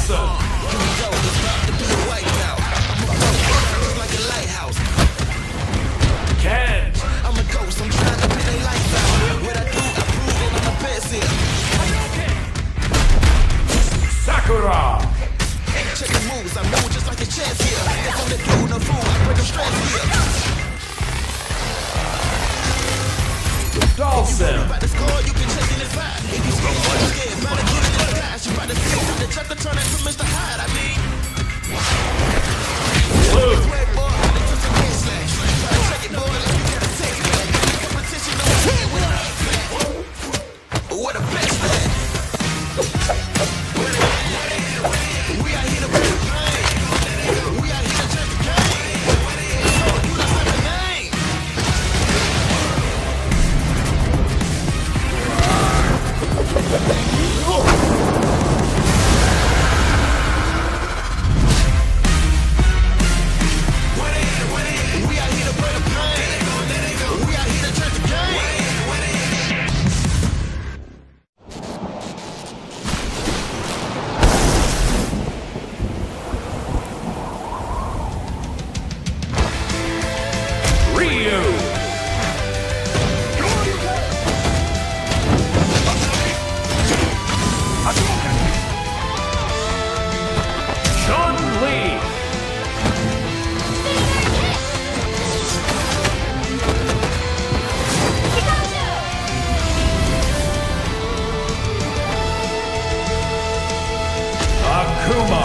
Awesome! Here we go, it's about to be a wipeout. It's like a lighthouse. Ken! I'm a ghost, I'm trying to put they lights out. What I do, I prove it, I'm the best here. Sakura! Check the moves, I move just like a chess here. If I'm the dude, no fool, I break them stress here. Dawson! By the score, you can check in the vibe. If you scared, you scared, better get in the guys. You about to see the check to turn into Mr. Hyde, I mean. Blue! Sweat, boy, I took some head slash. Try to check it, boy, like you gotta take it. Competition, no one with a flat. What a best man. We are here to bring the pain. We are here to change the game. So you don't have a name. We are here to bring the pain. We are here to change the game. Ryu! Chun-Li! Akuma!